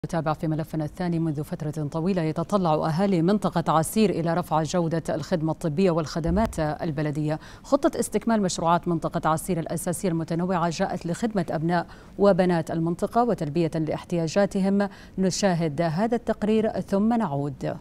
نتابع في ملفنا الثاني. منذ فترة طويلة يتطلع أهالي منطقة عسير إلى رفع جودة الخدمة الطبية والخدمات البلدية. خطة استكمال مشروعات منطقة عسير الأساسية المتنوعة جاءت لخدمة أبناء وبنات المنطقة وتلبية لاحتياجاتهم. نشاهد هذا التقرير ثم نعود.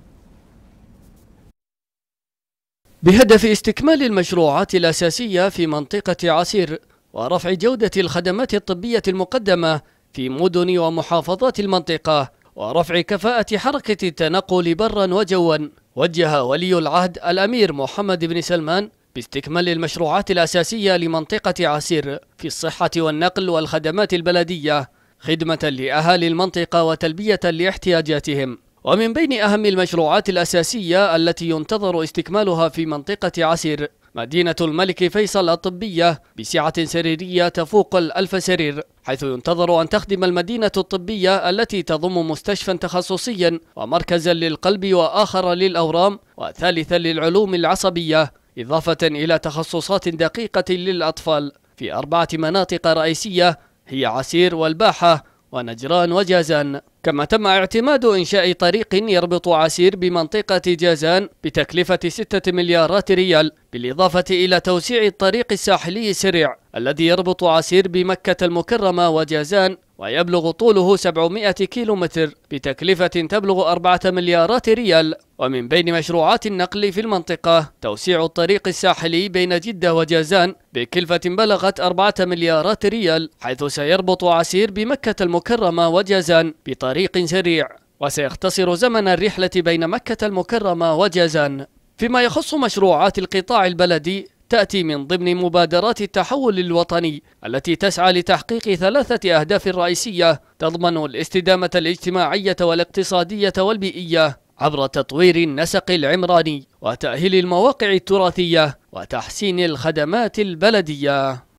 بهدف استكمال المشروعات الأساسية في منطقة عسير ورفع جودة الخدمات الطبية المقدمة في مدن ومحافظات المنطقة ورفع كفاءة حركة التنقل برا وجوا، وجه ولي العهد الأمير محمد بن سلمان باستكمال المشروعات الأساسية لمنطقة عسير في الصحة والنقل والخدمات البلدية خدمة لأهالي المنطقة وتلبية لاحتياجاتهم. ومن بين أهم المشروعات الأساسية التي ينتظر استكمالها في منطقة عسير مدينة الملك فيصل الطبية بسعة سريرية تفوق 1000 سرير، حيث ينتظر أن تخدم المدينة الطبية التي تضم مستشفى تخصصيا ومركزا للقلب وآخر للأورام وثالثا للعلوم العصبية، إضافة إلى تخصصات دقيقة للأطفال في 4 مناطق رئيسية هي عسير والباحة ونجران وجازان. كما تم اعتماد إنشاء طريق يربط عسير بمنطقة جازان بتكلفة 6 مليارات ريال، بالإضافة إلى توسيع الطريق الساحلي السريع الذي يربط عسير بمكة المكرمة وجازان ويبلغ طوله 700 كيلومتر بتكلفة تبلغ 4 مليارات ريال. ومن بين مشروعات النقل في المنطقة توسيع الطريق الساحلي بين جدة وجازان بكلفة بلغت 4 مليارات ريال، حيث سيربط عسير بمكة المكرمة وجازان بطريق سريع وسيختصر زمن الرحلة بين مكة المكرمة وجازان. فيما يخص مشروعات القطاع البلدي تأتي من ضمن مبادرات التحول الوطني التي تسعى لتحقيق 3 أهداف رئيسية تضمن الاستدامة الاجتماعية والاقتصادية والبيئية عبر تطوير النسق العمراني وتأهيل المواقع التراثية وتحسين الخدمات البلدية.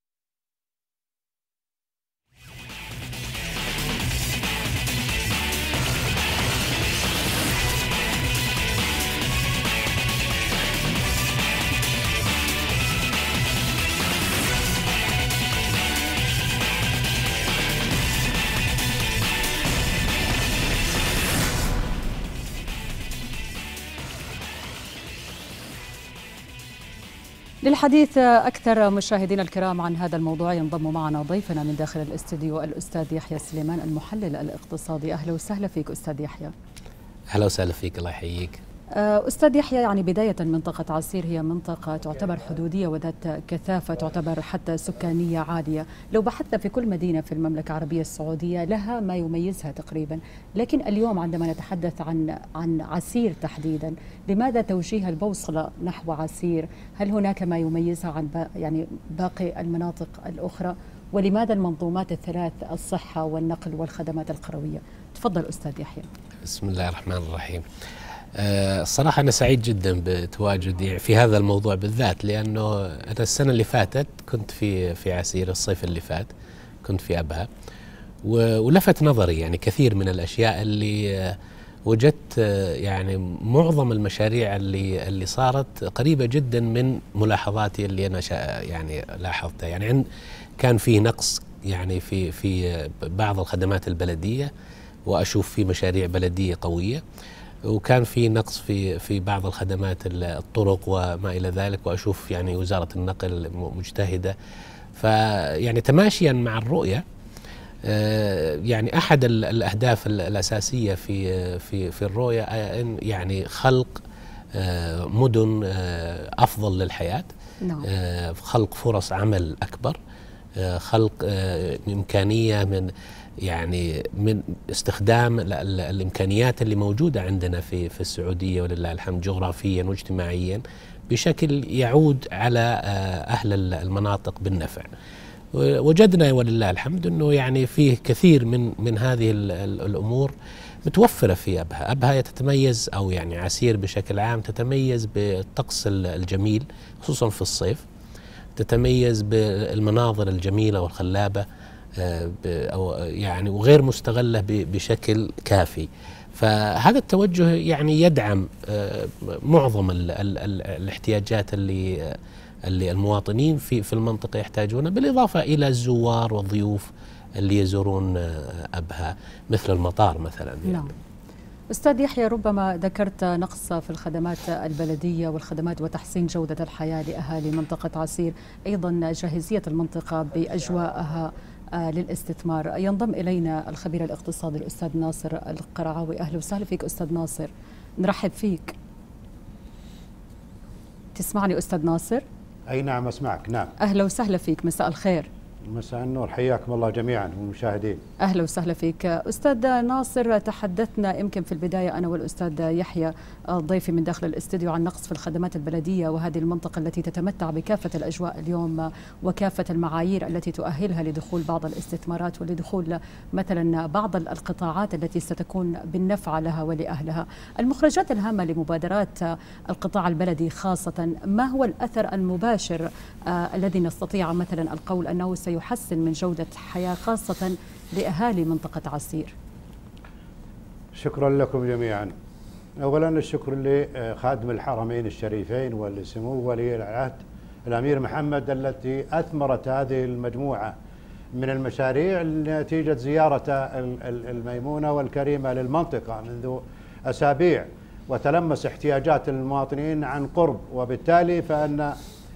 للحديث أكثر مشاهدينا الكرام عن هذا الموضوع ينضم معنا ضيفنا من داخل الاستديو الأستاذ يحيى سليمان المحلل الاقتصادي. أهلا وسهلا فيك أستاذ يحيى. أهلا وسهلا فيك، الله يحييك. أستاذ يحيى، يعني بداية منطقة عسير هي منطقة تعتبر حدودية وذات كثافة تعتبر حتى سكانية عالية. لو بحثنا في كل مدينة في المملكة العربية السعودية لها ما يميزها تقريبا، لكن اليوم عندما نتحدث عن عسير تحديدا، لماذا توجيه البوصلة نحو عسير؟ هل هناك ما يميزها عن يعني باقي المناطق الأخرى؟ ولماذا المنظومات الثلاث، الصحة والنقل والخدمات القروية؟ تفضل أستاذ يحيى. بسم الله الرحمن الرحيم. الصراحة أنا سعيد جدا بتواجدي في هذا الموضوع بالذات، لأنه أنا السنة اللي فاتت كنت في عسير، الصيف اللي فات كنت في أبها، ولفت نظري يعني كثير من الأشياء اللي وجدت، يعني معظم المشاريع اللي صارت قريبة جدا من ملاحظاتي اللي أنا يعني لاحظتها. يعني كان في نقص يعني في بعض الخدمات البلدية، وأشوف في مشاريع بلدية قوية، وكان في نقص في بعض الخدمات الطرق وما إلى ذلك، وأشوف يعني وزارة النقل مجتهدة. فيعني تماشيا مع الرؤية، يعني أحد الأهداف الأساسية في الرؤية يعني خلق مدن أفضل للحياة، خلق فرص عمل أكبر، خلق إمكانية من استخدام الإمكانيات اللي موجودة عندنا في السعودية ولله الحمد، جغرافيا واجتماعيا، بشكل يعود على أهل المناطق بالنفع. وجدنا ولله الحمد أنه يعني فيه كثير من هذه الأمور متوفرة في أبها. أبها تتميز، أو يعني عسير بشكل عام تتميز بالطقس الجميل خصوصا في الصيف، تتميز بالمناظر الجميلة والخلابة، أو يعني وغير مستغلة بشكل كافي. فهذا التوجه يعني يدعم معظم الاحتياجات اللي المواطنين في المنطقة يحتاجونها، بالإضافة إلى الزوار والضيوف اللي يزورون أبها، مثل المطار مثلا يعني. نعم. أستاذ يحيى، ربما ذكرت نقص في الخدمات البلدية والخدمات وتحسين جودة الحياة لأهالي منطقة عسير، أيضا جاهزية المنطقة بأجواءها للاستثمار. ينضم إلينا الخبير الاقتصادي الأستاذ ناصر القرعاوي. أهلا وسهلا فيك أستاذ ناصر، نرحب فيك. تسمعني أستاذ ناصر؟ أي نعم أسمعك. نعم أهلا وسهلا فيك، مساء الخير. مساء النور، حياكم الله جميعا والمشاهدين. أهلا وسهلا فيك أستاذ ناصر. تحدثنا يمكن في البداية أنا والأستاذ يحيى ضيفي من داخل الاستديو عن نقص في الخدمات البلدية، وهذه المنطقة التي تتمتع بكافة الأجواء اليوم وكافة المعايير التي تؤهلها لدخول بعض الاستثمارات ولدخول مثلا بعض القطاعات التي ستكون بالنفع لها ولأهلها. المخرجات الهامة لمبادرات القطاع البلدي خاصة، ما هو الأثر المباشر الذي نستطيع مثلا القول أنه سيحسن من جودة حياة خاصة لأهالي منطقة عسير؟ شكرا لكم جميعا. أولا الشكر لخادم الحرمين الشريفين ولسمو ولي العهد الأمير محمد التي أثمرت هذه المجموعة من المشاريع نتيجة زيارة الميمونة والكريمة للمنطقة منذ أسابيع، وتلمس احتياجات المواطنين عن قرب، وبالتالي فإن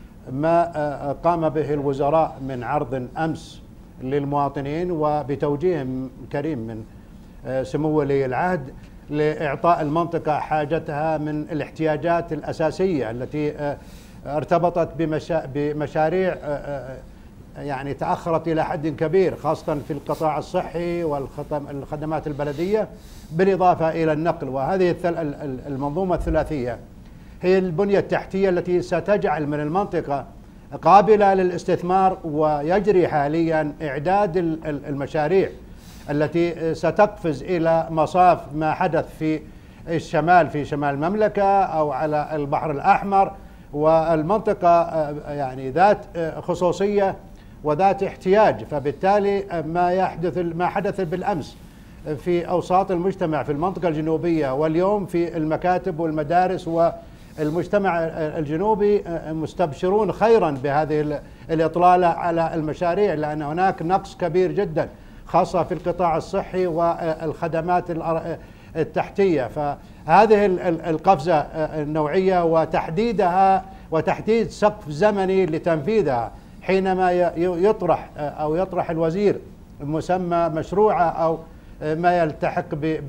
ما قام به الوزراء من عرض أمس للمواطنين وبتوجيه كريم من سمو ولي العهد لإعطاء المنطقة حاجتها من الاحتياجات الأساسية التي ارتبطت بمشاريع يعني تأخرت إلى حد كبير، خاصة في القطاع الصحي والخدمات البلدية، بالإضافة إلى النقل. وهذه المنظومة الثلاثية هي البنية التحتية التي ستجعل من المنطقة قابلة للاستثمار، ويجري حاليا إعداد المشاريع التي ستقفز إلى مصاف ما حدث في الشمال، في شمال المملكة أو على البحر الأحمر. والمنطقة يعني ذات خصوصية وذات احتياج، فبالتالي ما حدث بالأمس في أوساط المجتمع في المنطقة الجنوبية واليوم في المكاتب والمدارس والمجتمع الجنوبي مستبشرون خيرا بهذه الإطلالة على المشاريع، لأن هناك نقص كبير جدا خاصة في القطاع الصحي والخدمات التحتية. فهذه القفزة النوعية وتحديدها وتحديد سقف زمني لتنفيذها حينما يطرح الوزير مسمى مشروعه أو ما يلتحق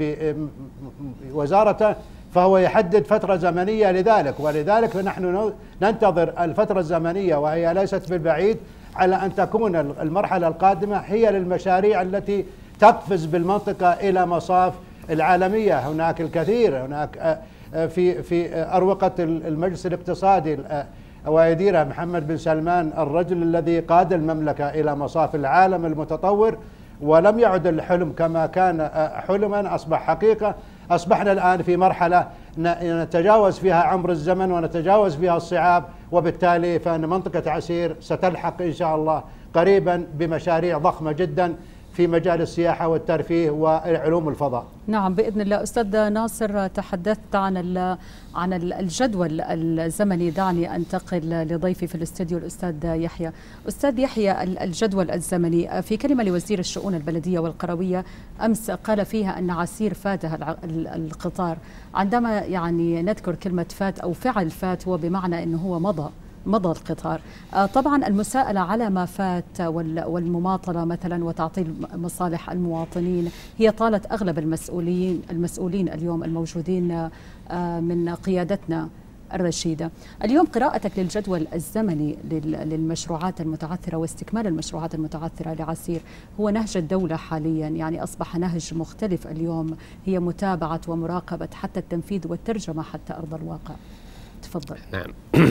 بوزارته، فهو يحدد فترة زمنية لذلك. ولذلك نحن ننتظر الفترة الزمنية، وهي ليست بالبعيد، على أن تكون المرحلة القادمة هي للمشاريع التي تقفز بالمنطقة إلى مصاف العالمية. هناك الكثير، هناك في أروقة المجلس الاقتصادي ويديرها محمد بن سلمان، الرجل الذي قاد المملكة إلى مصاف العالم المتطور، ولم يعد الحلم كما كان حلما، أصبح حقيقة. أصبحنا الآن في مرحلة نتجاوز فيها عمر الزمن ونتجاوز فيها الصعاب، وبالتالي فإن منطقة عسير ستلحق إن شاء الله قريبا بمشاريع ضخمة جدا في مجال السياحة والترفيه وعلوم الفضاء. نعم بإذن الله. أستاذ ناصر، تحدثت عن الجدول الزمني. دعني أنتقل لضيفي في الاستوديو الأستاذ يحيى. أستاذ يحيى، الجدول الزمني، في كلمة لوزير الشؤون البلدية والقروية أمس قال فيها أن عسير فاتها القطار. عندما يعني نذكر كلمة فات أو فعل فات، هو بمعنى أنه هو مضى القطار. طبعا المساءلة على ما فات والمماطلة مثلا وتعطيل مصالح المواطنين هي طالت أغلب المسؤولين اليوم الموجودين من قيادتنا الرشيدة. اليوم قراءتك للجدول الزمني للمشروعات المتعثرة واستكمال المشروعات المتعثرة لعسير هو نهج الدولة حاليا، يعني أصبح نهج مختلف اليوم، هي متابعة ومراقبة حتى التنفيذ والترجمة حتى أرض الواقع. تفضل. نعم.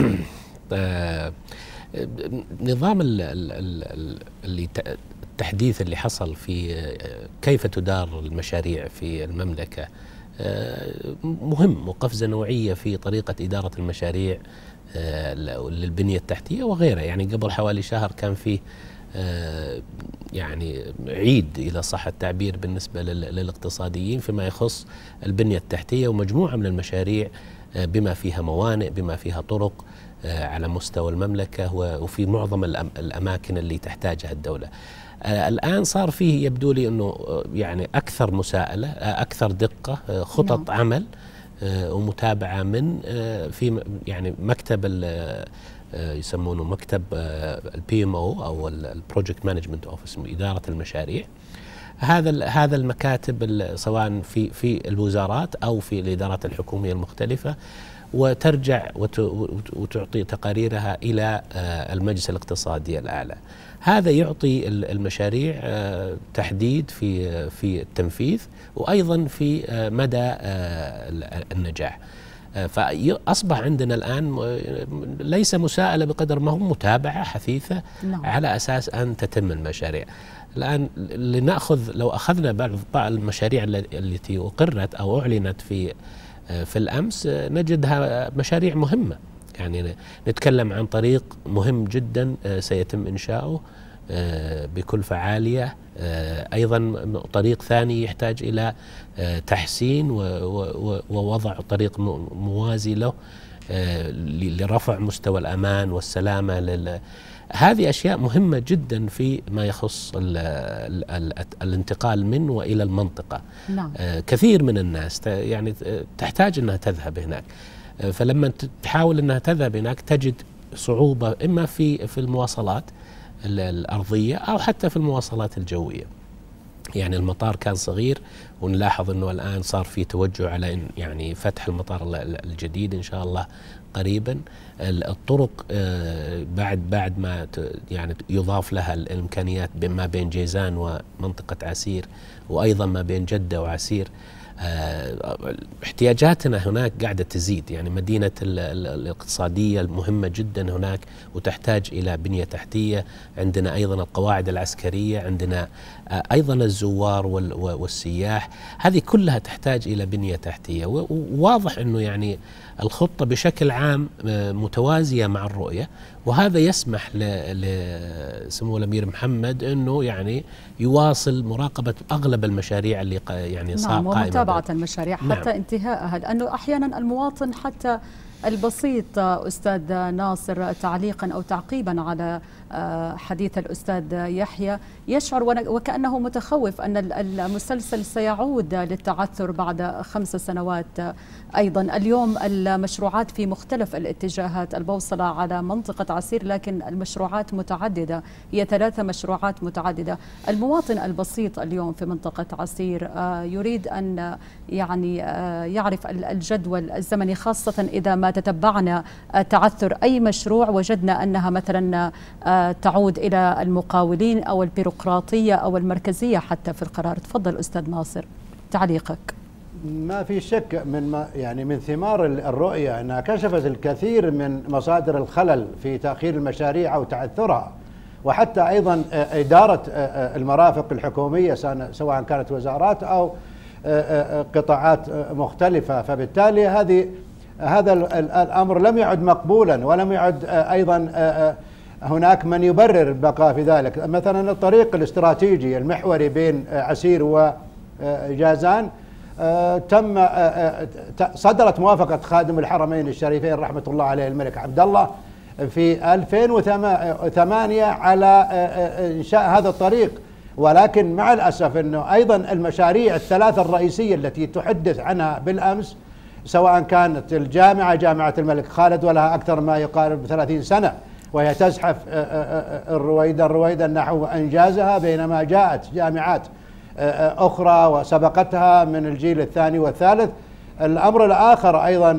نظام التحديث اللي حصل في كيف تدار المشاريع في المملكة مهم، وقفزة نوعية في طريقة إدارة المشاريع للبنية التحتية وغيرها. يعني قبل حوالي شهر كان فيه يعني عيد إذا صح التعبير بالنسبة للاقتصاديين فيما يخص البنية التحتية، ومجموعة من المشاريع بما فيها موانئ، بما فيها طرق على مستوى المملكة وفي معظم الأماكن اللي تحتاجها الدولة. الآن صار فيه يبدو لي أنه يعني أكثر مساءلة، أكثر دقة، خطط عمل ومتابعة من في يعني مكتب يسمونه مكتب البي ام او او البروجكت مانجمنت اوفيس، إدارة المشاريع. هذا المكاتب سواء في الوزارات او في الإدارات الحكومية المختلفة، وترجع وتعطي تقاريرها إلى المجلس الاقتصادي الأعلى. هذا يعطي المشاريع تحديد في التنفيذ وأيضا في مدى النجاح. فأصبح عندنا الآن ليس مساءلة بقدر ما هو متابعة حثيثة على أساس أن تتم المشاريع. الآن لنأخذ لو أخذنا بعض المشاريع التي أقرت أو أعلنت في الأمس نجدها مشاريع مهمة. يعني نتكلم عن طريق مهم جدا سيتم إنشاؤه بكلفة عالية، أيضا طريق ثاني يحتاج إلى تحسين ووضع طريق موازي له لرفع مستوى الأمان والسلامة. هذه أشياء مهمة جدا في ما يخص الانتقال من وإلى المنطقة. نعم. كثير من الناس يعني تحتاج أنها تذهب هناك، فلما تحاول أنها تذهب هناك تجد صعوبة إما في المواصلات الأرضية أو حتى في المواصلات الجوية. يعني المطار كان صغير، ونلاحظ أنه الآن صار في توجه على يعني فتح المطار الجديد إن شاء الله قريبا. الطرق بعد ما يعني يضاف لها الإمكانيات ما بين جيزان ومنطقة عسير، وأيضا ما بين جدة وعسير. احتياجاتنا هناك قاعدة تزيد، يعني مدينة الاقتصادية المهمة جدا هناك وتحتاج إلى بنية تحتية. عندنا أيضا القواعد العسكرية، عندنا أيضا الزوار والسياح، هذه كلها تحتاج إلى بنية تحتية. وواضح أنه يعني الخطة بشكل عام متوازية مع الرؤية، وهذا يسمح لسمو الأمير محمد أنه يعني يواصل مراقبة أغلب المشاريع اللي يعني صار قائمة، ومتابعة المشاريع حتى انتهائها، لأنه أحيانا المواطن حتى البسيط أستاذ ناصر تعليقا أو تعقيبا على حديث الأستاذ يحيى يشعر وكأنه متخوف أن المسلسل سيعود للتعثر بعد 5 سنوات. أيضا اليوم المشروعات في مختلف الاتجاهات، البوصلة على منطقة عسير، لكن المشروعات متعددة، هي 3 مشروعات متعددة. المواطن البسيط اليوم في منطقة عسير يريد أن يعني يعرف الجدول الزمني، خاصة إذا ما تتبعنا تعثر أي مشروع وجدنا أنها مثلا تعود إلى المقاولين أو البيروقراطية أو المركزية حتى في القرار. تفضل أستاذ ناصر تعليقك. ما في شك من ثمار الرؤية أنها كشفت الكثير من مصادر الخلل في تأخير المشاريع أو تعثرها، وحتى أيضا إدارة المرافق الحكومية سواء كانت وزارات أو قطاعات مختلفة. فبالتالي هذا الأمر لم يعد مقبولا، ولم يعد أيضا هناك من يبرر البقاء في ذلك. مثلا الطريق الاستراتيجي المحوري بين عسير وجازان صدرت موافقة خادم الحرمين الشريفين رحمة الله عليه الملك عبد الله في 2008 على إنشاء هذا الطريق، ولكن مع الأسف أنه أيضا المشاريع ال3 الرئيسية التي تحدث عنها بالأمس، سواء كانت جامعة الملك خالد ولها أكثر ما يقارب 30 سنة وهي تزحف الرويدا نحو أنجازها، بينما جاءت جامعات أخرى وسبقتها من الجيل الثاني والثالث. الأمر الآخر أيضا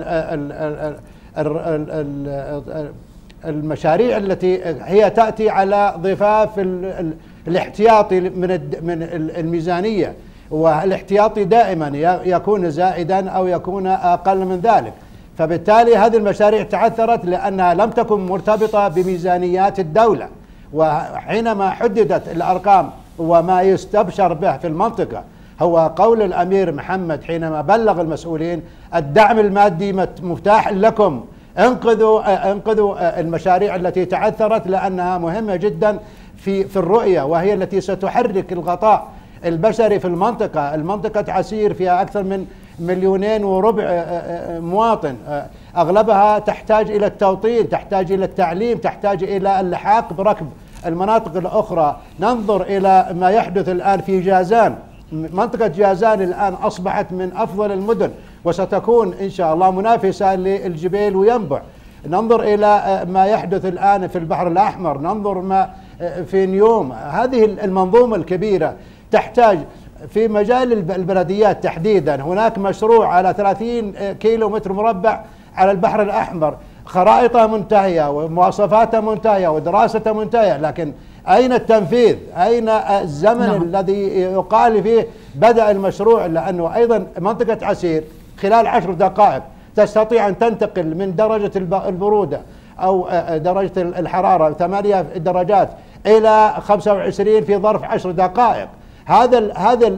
المشاريع التي هي تأتي على ضفاف الاحتياطي من الميزانية، والاحتياطي دائما يكون زائدا أو يكون أقل من ذلك. فبالتالي هذه المشاريع تعثرت لأنها لم تكن مرتبطة بميزانيات الدولة. وحينما حددت الأرقام وما يستبشر به في المنطقة هو قول الأمير محمد حينما بلغ المسؤولين: الدعم المادي مفتاح لكم، انقذوا المشاريع التي تعثرت لأنها مهمة جدا في الرؤية، وهي التي ستحرك الغطاء البشري في المنطقة عسير فيها أكثر من 2.25 مليون مواطن، أغلبها تحتاج إلى التوطين، تحتاج إلى التعليم، تحتاج إلى اللحاق بركب المناطق الأخرى. ننظر إلى ما يحدث الآن في جازان. منطقة جازان الآن أصبحت من أفضل المدن، وستكون إن شاء الله منافسة للجبيل وينبع. ننظر إلى ما يحدث الآن في البحر الأحمر، ننظر ما في نيوم. هذه المنظومة الكبيرة تحتاج في مجال البلديات تحديدا. هناك مشروع على 30 كيلو متر مربع على البحر الأحمر، خرائطه منتهية ومواصفاته منتهية ودراسته منتهية، لكن أين التنفيذ؟ أين الزمن الذي يقال فيه بدأ المشروع؟ لأنه أيضا منطقة عسير خلال 10 دقائق تستطيع أن تنتقل من درجة البرودة أو درجة الحرارة 8 درجات إلى 25 في ظرف 10 دقائق. هذا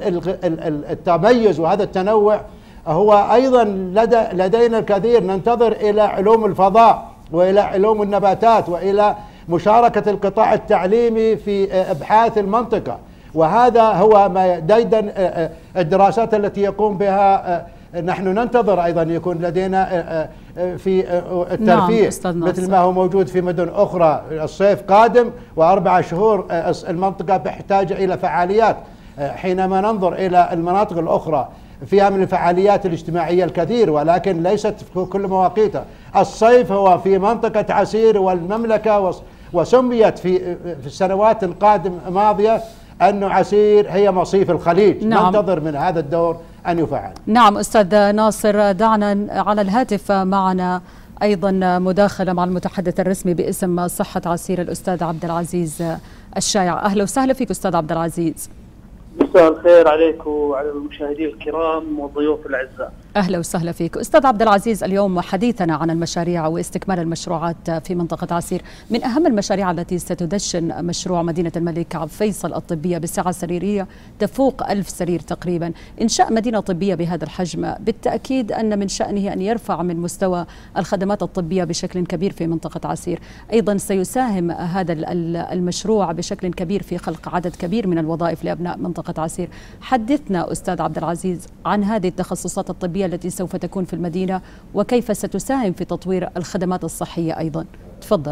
التميز وهذا التنوع هو أيضا لدينا الكثير. ننتظر إلى علوم الفضاء وإلى علوم النباتات وإلى مشاركة القطاع التعليمي في إبحاث المنطقة، وهذا هو ما ديدن الدراسات التي يقوم بها. نحن ننتظر أيضا يكون لدينا في الترفيه مثل ما هو موجود في مدن أخرى. الصيف قادم و4 شهور المنطقة بحاجة إلى فعاليات. حينما ننظر إلى المناطق الأخرى فيها من الفعاليات الاجتماعية الكثير، ولكن ليست في كل مواقيتها. الصيف هو في منطقة عسير والمملكة، وسميت في السنوات القادمة الماضية أن عسير هي مصيف الخليج. ننتظر من هذا الدور أن يفعل. نعم أستاذ ناصر، دعنا على الهاتف معنا أيضا مداخلة مع المتحدث الرسمي باسم صحة عسير الأستاذ عبد العزيز الشايع. أهلا وسهلا فيك أستاذ عبد العزيز. مساء الخير عليكم وعلى المشاهدين الكرام والضيوف الأعزاء. أهلا وسهلا فيك أستاذ عبد العزيز. اليوم حديثنا عن المشاريع واستكمال المشروعات في منطقة عسير. من أهم المشاريع التي ستدشن مشروع مدينة الملك عبد الفيصل الطبية بسعة سريرية تفوق 1000 سرير تقريبا. إنشاء مدينة طبية بهذا الحجم بالتأكيد أن من شأنه أن يرفع من مستوى الخدمات الطبية بشكل كبير في منطقة عسير. أيضا سيساهم هذا المشروع بشكل كبير في خلق عدد كبير من الوظائف لأبناء منطقة عسير. حدثنا أستاذ عبد العزيز عن هذه التخصصات الطبية التي سوف تكون في المدينة وكيف ستساهم في تطوير الخدمات الصحية أيضا. تفضل.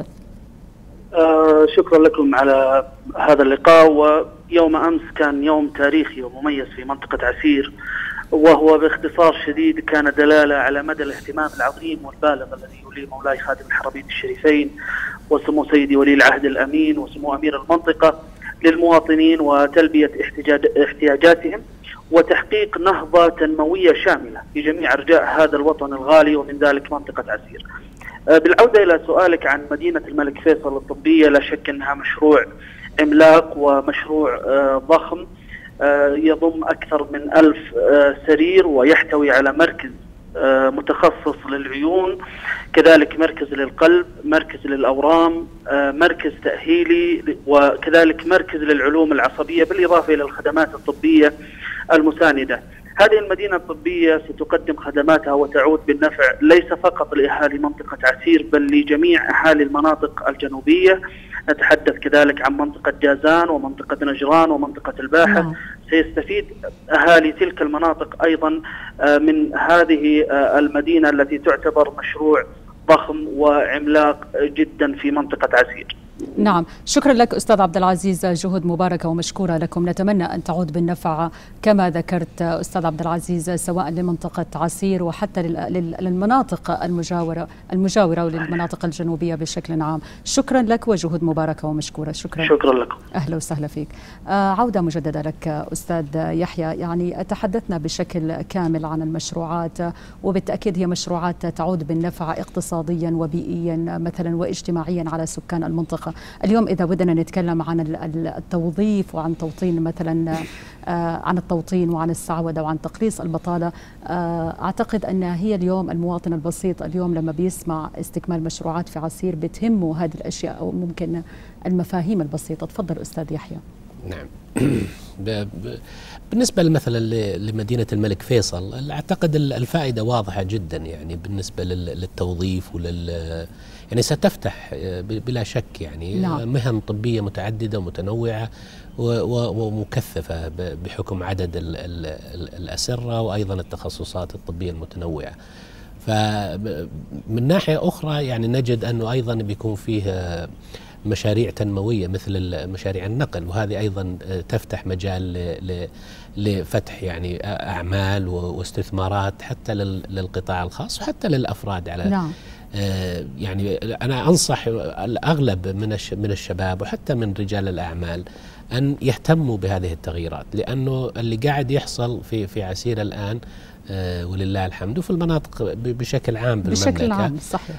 شكرا لكم على هذا اللقاء. ويوم أمس كان يوم تاريخي ومميز في منطقة عسير، وهو باختصار شديد كان دلالة على مدى الاهتمام العظيم والبالغ الذي يوليه مولاي خادم الحرمين الشريفين وسمو سيدي ولي العهد الأمين وسمو أمير المنطقة للمواطنين وتلبية احتياجاتهم وتحقيق نهضة تنموية شاملة في جميع أرجاء هذا الوطن الغالي ومن ذلك منطقة عسير. بالعودة إلى سؤالك عن مدينة الملك فيصل الطبية، لا شك أنها مشروع عملاق ومشروع ضخم يضم أكثر من 1000 سرير ويحتوي على مركز متخصص للعيون، كذلك مركز للقلب، مركز للأورام، مركز تأهيلي، وكذلك مركز للعلوم العصبية، بالإضافة إلى الخدمات الطبية المساندة. هذه المدينة الطبية ستقدم خدماتها وتعود بالنفع ليس فقط لأهالي منطقة عسير بل لجميع أهالي المناطق الجنوبية. نتحدث كذلك عن منطقة جازان ومنطقة نجران ومنطقة الباحة. سيستفيد أهالي تلك المناطق أيضا من هذه المدينة التي تعتبر مشروع ضخم وعملاق جدا في منطقة عسير. نعم، شكرا لك أستاذ عبد العزيز، جهود مباركة ومشكورة لكم. نتمنى أن تعود بالنفع كما ذكرت أستاذ عبد العزيز سواء لمنطقة عسير وحتى للمناطق المجاورة وللمناطق الجنوبية بشكل عام. شكرا لك وجهود مباركة ومشكورة. شكرا لكم. أهلا وسهلا فيك. عودة مجددة لك أستاذ يحيى. يعني تحدثنا بشكل كامل عن المشروعات وبالتأكيد هي مشروعات تعود بالنفع اقتصاديا وبيئيا مثلا واجتماعيا على سكان المنطقة. اليوم إذا بدنا نتكلم عن التوظيف وعن توطين مثلا عن التوطين وعن السعودة وعن تقليص البطالة، أعتقد أن هي اليوم المواطن البسيط اليوم لما بيسمع استكمال مشروعات في عسير بتهمه هذه الأشياء أو ممكن المفاهيم البسيطة. تفضل أستاذ يحيى. نعم. بالنسبة مثلا لمدينة الملك فيصل أعتقد الفائدة واضحة جدا، يعني بالنسبة للتوظيف يعني ستفتح بلا شك يعني مهن طبية متعددة ومتنوعة ومكثفة بحكم عدد الأسرة وأيضا التخصصات الطبية المتنوعة. فمن ناحية أخرى يعني نجد أنه أيضا بيكون فيه مشاريع تنموية مثل مشاريع النقل، وهذه أيضا تفتح مجال لفتح يعني أعمال واستثمارات حتى للقطاع الخاص وحتى للأفراد على نعم. يعني أنا أنصح الأغلب من الشباب وحتى من رجال الأعمال أن يهتموا بهذه التغييرات، لأنه اللي قاعد يحصل في عسير الآن ولله الحمد وفي المناطق بشكل عام بالمملكة بشكل عام صحيح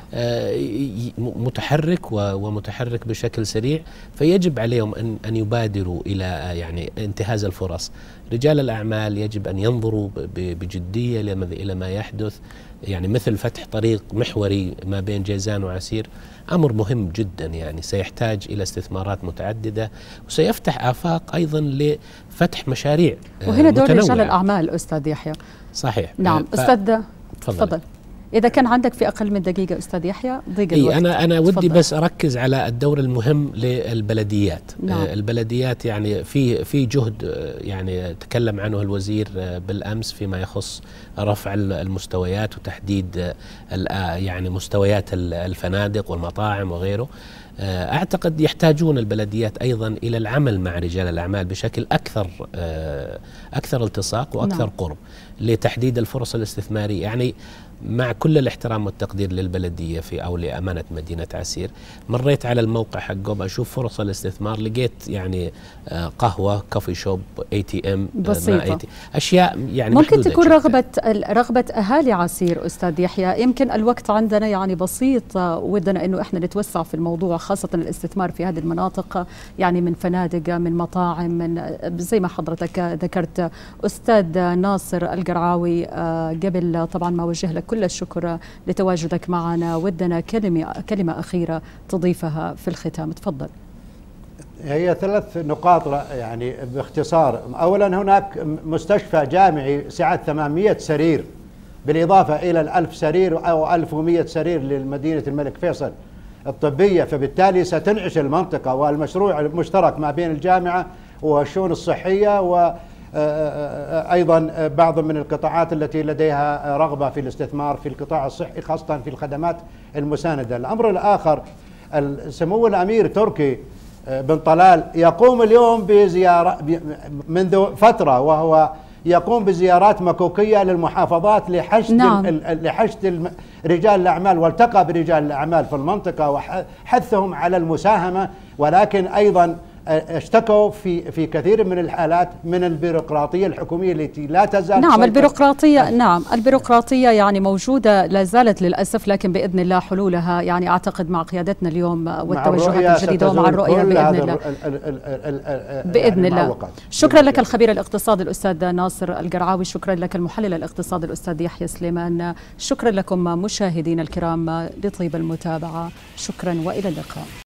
متحرك ومتحرك بشكل سريع، فيجب عليهم أن يبادروا إلى يعني انتهاز الفرص. رجال الأعمال يجب أن ينظروا بجدية إلى ما يحدث، يعني مثل فتح طريق محوري ما بين جيزان وعسير أمر مهم جدا، يعني سيحتاج إلى استثمارات متعددة وسيفتح آفاق أيضا لفتح مشاريع وهنا دور رجال الأعمال أستاذ يحيى. صحيح. نعم أستاذ تفضل. إذا كان عندك في أقل من دقيقة أستاذ يحيى ضيق الوقت. أنا ودي بس أركز على الدور المهم للبلديات. نعم. البلديات يعني في جهد يعني تكلم عنه الوزير بالأمس فيما يخص رفع المستويات وتحديد يعني مستويات الفنادق والمطاعم وغيره. أعتقد يحتاجون البلديات أيضا إلى العمل مع رجال الأعمال بشكل أكثر التصاق وأكثر نعم. قرب لتحديد الفرص الاستثمارية. يعني مع كل الاحترام والتقدير للبلدية أو لأمانة مدينة عسير، مريت على الموقع حقهم أشوف فرص الاستثمار، لقيت يعني قهوة كوفي شوب ATM بسيطة، أشياء يعني ممكن تكون رغبة أهالي عسير أستاذ يحيى. يمكن الوقت عندنا يعني بسيط، ودنا أنه إحنا نتوسع في الموضوع، خاصة الاستثمار في هذه المناطق، يعني من فنادق من مطاعم من زي ما حضرتك ذكرت. أستاذ ناصر القرعاوي، قبل طبعا ما وجه لك كل الشكر لتواجدك معنا، ودنا كلمة أخيرة تضيفها في الختام، تفضل. هي 3 نقاط يعني باختصار. أولا هناك مستشفى جامعي سعة 800 سرير بالإضافة إلى 1000 سرير أو 1100 سرير لمدينة الملك فيصل الطبية، فبالتالي ستنعش المنطقة. والمشروع المشترك ما بين الجامعة والشؤون الصحية وأيضا بعض من القطاعات التي لديها رغبة في الاستثمار في القطاع الصحي خاصة في الخدمات المساندة. الأمر الآخر، سمو الأمير تركي بن طلال يقوم اليوم بزيارة منذ فترة، وهو يقوم بزيارات مكوكية للمحافظات لحشد نعم. لحشد رجال الأعمال، والتقى برجال الأعمال في المنطقة وحثهم على المساهمة، ولكن أيضا اشتكوا في كثير من الحالات من البيروقراطية الحكومية التي لا تزال. نعم البيروقراطية يعني موجودة لا زالت للأسف، لكن بإذن الله حلولها يعني أعتقد مع قيادتنا اليوم والتوجهات الجديدة ومع الرؤية بإذن الله. شكرا لك الخبير الاقتصادي الأستاذ ناصر القرعاوي، شكرا لك المحلل الاقتصادي الأستاذ يحيى سليمان، شكرا لكم مشاهدينا الكرام لطيب المتابعة، شكرا وإلى اللقاء.